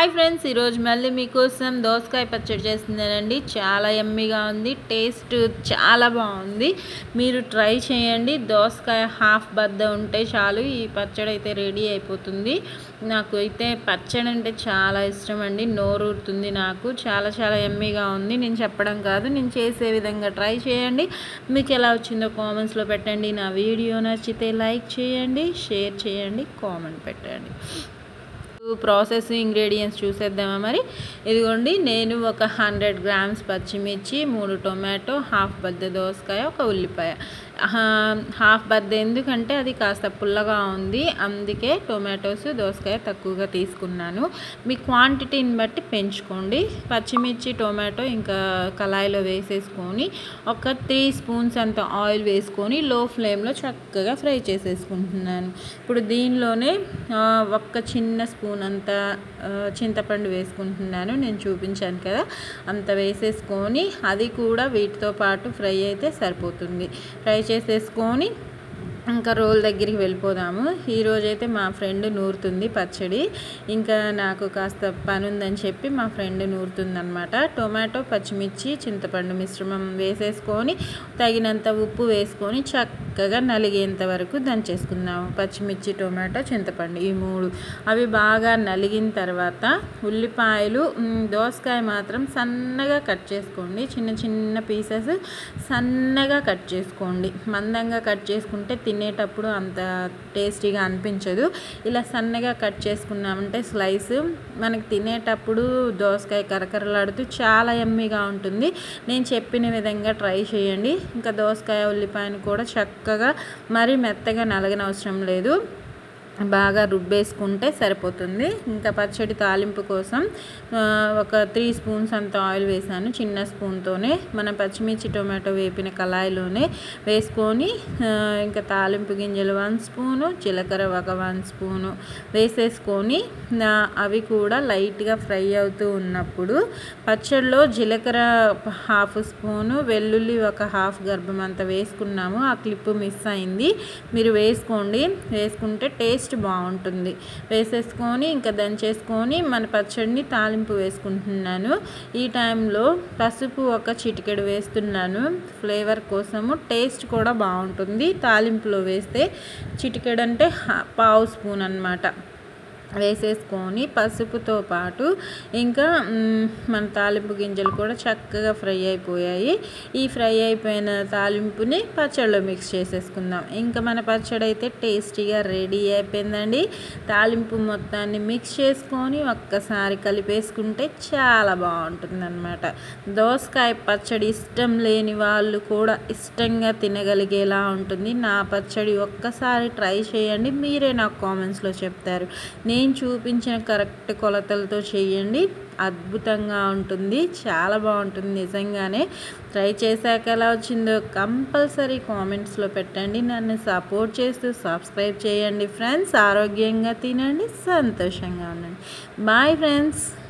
Hi friends, ఈరోజు మళ్ళీ మీకోసం దోసకాయ పచ్చడి చేస్తున్నానండి. చాలా యమ్మీగా ఉంది, టేస్ట్ చాలా బాగుంది. మీరు ట్రై చేయండి. దోసకాయ హాఫ్ బద్ద ఉంటే చాలు, ఈ పచ్చడి అయితే రెడీ అయిపోతుంది. నాకు అయితే పచ్చడి అంటే చాలా ఇష్టం అండి, నోరూరుతుంది నాకు. చాలా చాలా యమ్మీగా ఉంది. నేను చెప్పడం కాదు, నేను చేసే విధంగా ట్రై చేయండి. మీకు ఎలా వచ్చిందో కామెంట్స్లో పెట్టండి. నా వీడియో నచ్చితే లైక్ చేయండి, షేర్ చేయండి, కామెంట్ పెట్టండి. ప్రాసెస్ ఇంగ్రీడియంట్స్ చూసేద్దామా మరి. ఇదిగోండి, నేను ఒక 100 గ్రామ్స్ పచ్చిమిర్చి, 3 టొమాటో, హాఫ్ బద్ద దోసకాయ, ఒక ఉల్లిపాయ. హాఫ్ బద్ద ఎందుకంటే అది కాస్త పుల్లగా ఉంది, అందుకే టొమాటోస్ దోసకాయ తక్కువగా తీసుకున్నాను. మీ క్వాంటిటీని బట్టి పెంచుకోండి. పచ్చిమిర్చి టొమాటో ఇంకా కళాయిలో వేసేసుకొని ఒక 3 స్పూన్స్ అంత ఆయిల్ వేసుకొని లో ఫ్లేమ్లో చక్కగా ఫ్రై చేసేసుకుంటున్నాను. ఇప్పుడు దీనిలోనే ఒక చిన్న స్పూన్ అంత చింతపండు వేసుకుంటున్నాను. నేను చూపించాను కదా, అంత వేసేసుకొని అది కూడా వీటితో పాటు ఫ్రై అయితే సరిపోతుంది. ఫ్రై చేసేసుకొని ఇంకా రోల్ దగ్గరికి వెళ్ళిపోదాము. ఈరోజైతే మా ఫ్రెండ్ నూరుతుంది పచ్చడి. ఇంకా నాకు కాస్త పని ఉందని చెప్పి మా ఫ్రెండ్ నూరుతుంది అనమాట. టొమాటో, పచ్చిమిర్చి, చింతపండు మిశ్రమం వేసేసుకొని తగినంత ఉప్పు వేసుకొని చక్కగా నలిగేంత వరకు దంచేసుకుందాము. పచ్చిమిర్చి, టొమాటో, చింతపండు ఈ 3 అవి బాగా నలిగిన తర్వాత ఉల్లిపాయలు, దోసకాయ మాత్రం సన్నగా కట్ చేసుకోండి. చిన్న చిన్న పీసెస్ సన్నగా కట్ చేసుకోండి. మందంగా కట్ చేసుకుంటే తినేటప్పుడు అంత టేస్టీగా అనిపించదు. ఇలా సన్నగా కట్ చేసుకున్నామంటే స్లైస్ మనకి తినేటప్పుడు దోసకాయ కరకరలాడుతూ చాలా యమ్మీగా ఉంటుంది. నేను చెప్పిన విధంగా ట్రై చేయండి. ఇంకా దోసకాయ, ఉల్లిపాయను కూడా చక్కగా మరీ మెత్తగా నలగనవసరం లేదు, బాగా రుబ్బేసుకుంటే సరిపోతుంది. ఇంకా పచ్చడి తాలింపు కోసం ఒక 3 స్పూన్స్ అంత ఆయిల్ వేసాను. చిన్న స్పూన్తోనే మన పచ్చిమిర్చి టొమాటో వేపిన కళాయిలోనే వేసుకొని ఇంకా తాలింపు గింజలు 1 స్పూను, జీలకర్ర ఒక 1 స్పూను వేసేసుకొని అవి కూడా లైట్గా ఫ్రై అవుతూ ఉన్నప్పుడు పచ్చడిలో జీలకర్ర హాఫ్ స్పూను, వెల్లుల్లి ఒక హాఫ్ గర్భం అంత వేసుకున్నాము. ఆ క్లిప్ మిస్ అయింది, మీరు వేసుకోండి. వేసుకుంటే టేస్ట్ బాగుంటుంది. వేసేసుకొని ఇంకా దంచేసుకొని మన పచ్చడిని తాలింపు వేసుకుంటున్నాను. ఈ టైంలో పసుపు ఒక చిటికెడు వేస్తున్నాను, ఫ్లేవర్ కోసము. టేస్ట్ కూడా బాగుంటుంది తాలింపులో వేస్తే. చిటికెడు అంటే 1/2 స్పూన్ అన్నమాట వేసేసుకొని పసుపుతో పాటు ఇంకా మన తాలింపు గింజలు కూడా చక్కగా ఫ్రై అయిపోయాయి. ఈ ఫ్రై అయిపోయిన తాలింపుని పచ్చడిలో మిక్స్ చేసేసుకుందాం. ఇంకా మన పచ్చడి అయితే టేస్టీగా రెడీ అయిపోయిందండి. తాలింపు మొత్తాన్ని మిక్స్ చేసుకొని ఒక్కసారి కలిపేసుకుంటే చాలా బాగుంటుంది అన్నమాట. దోసకాయ పచ్చడి ఇష్టం లేని వాళ్ళు కూడా ఇష్టంగా తినగలిగేలా ఉంటుంది నా పచ్చడి. ఒక్కసారి ట్రై చేయండి, మీరే నాకు కామెంట్స్లో చెప్తారు. నేను చూపించిన కరెక్ట్ కొలతలతో చేయండి, అద్భుతంగా ఉంటుంది, చాలా బాగుంటుంది నిజంగానే. ట్రై చేశాక ఎలా వచ్చిందో కంపల్సరీ కామెంట్స్లో పెట్టండి. నన్ను సపోర్ట్ చేస్తూ సబ్స్క్రైబ్ చేయండి ఫ్రెండ్స్. ఆరోగ్యంగా తినండి, సంతోషంగా ఉండండి. Bye friends.